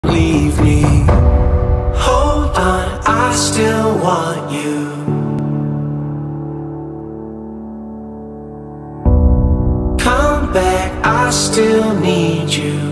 Leave me. Hold on, I still want you. Come back, I still need you.